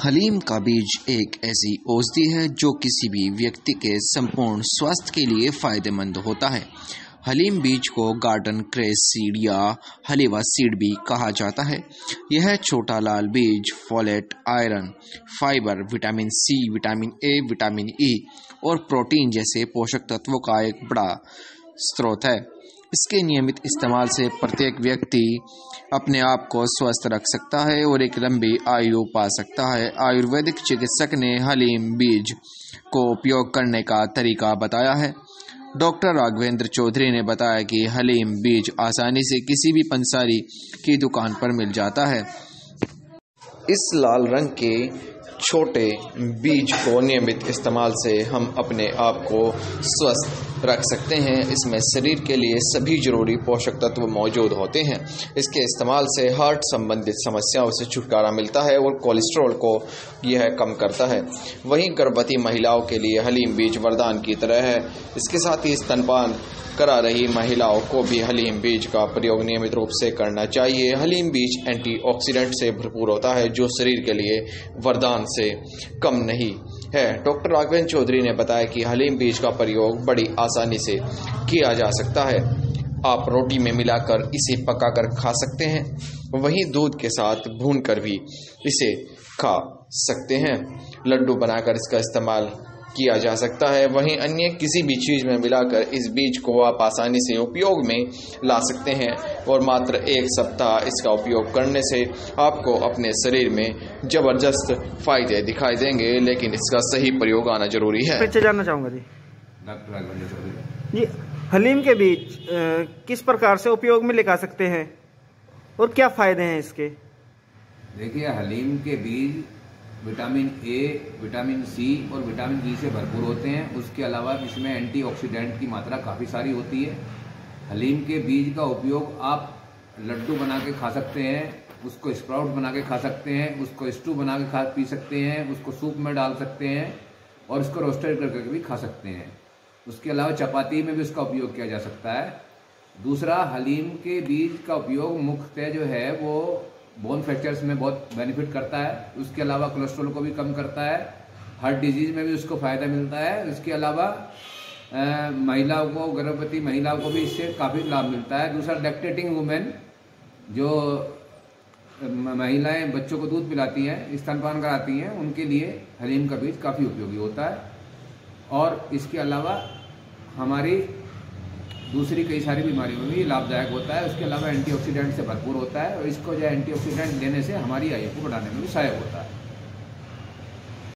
हलीम का बीज एक ऐसी औषधि है जो किसी भी व्यक्ति के संपूर्ण स्वास्थ्य के लिए फायदेमंद होता है। हलीम बीज को गार्डन क्रेस सीड या हलीवा सीड भी कहा जाता है। यह छोटा लाल बीज folate, iron, fibre, vitamin C, vitamin A, vitamin E और प्रोटीन जैसे पोषक तत्वों का एक बड़ा स्रोत है। इसके नियमित इस्तेमाल से प्रत्येक व्यक्ति अपने आप को स्वस्थ रख सकता है और एक लंबी आयु पा सकता है। आयुर्वेदिक चिकित्सक ने हलीम बीज को उपयोग करने का तरीका बताया है। डॉक्टर राघवेंद्र चौधरी ने बताया कि हलीम बीज आसानी से किसी भी पंसारी की दुकान पर मिल जाता है। इस लाल रंग के छोटे बीज को नियमित इस्तेमाल से हम अपने आप को स्वस्थ रख सकते हैं। इसमें शरीर के लिए सभी जरूरी पोषक तत्व मौजूद होते हैं। इसके इस्तेमाल से हार्ट संबंधित समस्याओं से छुटकारा मिलता है और कोलेस्ट्रॉल को यह कम करता है। वहीं गर्भवती महिलाओं के लिए हलीम बीज वरदान की तरह है। इसके साथ ही स्तनपान करा रही महिलाओं को भी हलीम बीज का प्रयोग नियमित रूप से करना चाहिए। हलीम बीज एंटीऑक्सीडेंट से भरपूर होता है जो शरीर के लिए वरदान से कम नहीं है। डॉक्टर राघवेंद्र चौधरी ने बताया कि हलीम बीज का प्रयोग बड़ी आसानी से किया जा सकता है। आप रोटी में मिलाकर इसे पकाकर खा सकते हैं, वहीं दूध के साथ भूनकर भी इसे खा सकते हैं। लड्डू बनाकर इसका इस्तेमाल किया जा सकता है। वहीं अन्य किसी भी चीज में मिलाकर इस बीज को आप आसानी से उपयोग में ला सकते हैं और मात्र 1 सप्ताह इसका उपयोग करने से आपको अपने शरीर में जबरदस्त फायदे दिखाई देंगे, लेकिन इसका सही प्रयोग आना जरूरी है। पीछे जानना चाहूँगा जी, हलीम के बीज किस प्रकार से उपयोग में लेकर सकते हैं और क्या फायदे हैं इसके? देखिए, हलीम के बीज विटामिन ए, विटामिन सी और विटामिन ई से भरपूर होते हैं। उसके अलावा इसमें एंटीऑक्सीडेंट की मात्रा काफ़ी सारी होती है। हलीम के बीज का उपयोग आप लड्डू बना के खा सकते हैं, उसको स्प्राउट बना के खा सकते हैं, उसको स्टू बना के पी सकते हैं, उसको सूप में डाल सकते हैं और उसको रोस्टेड करके भी खा सकते हैं। उसके अलावा चपाती में भी उसका उपयोग किया जा सकता है। दूसरा, हलीम के बीज का उपयोग मुख्यतः जो है वो बोन फ्रैक्चर्स में बहुत बेनिफिट करता है। उसके अलावा कोलेस्ट्रॉल को भी कम करता है। हार्ट डिजीज में भी उसको फ़ायदा मिलता है। इसके अलावा महिलाओं को, गर्भवती महिलाओं को भी इससे काफ़ी लाभ मिलता है। दूसरा, लैक्टेटिंग वुमेन, जो महिलाएं बच्चों को दूध पिलाती हैं, स्तनपान कराती हैं, उनके लिए हलीम का बीज काफ़ी उपयोगी होता है। और इसके अलावा हमारी दूसरी कई सारी बीमारियों में भी लाभदायक होता है। उसके अलावा एंटीऑक्सीडेंट से भरपूर होता है और इसको जो एंटीऑक्सीडेंट लेने से हमारी आयु को बढ़ाने में भी सहायक होता है।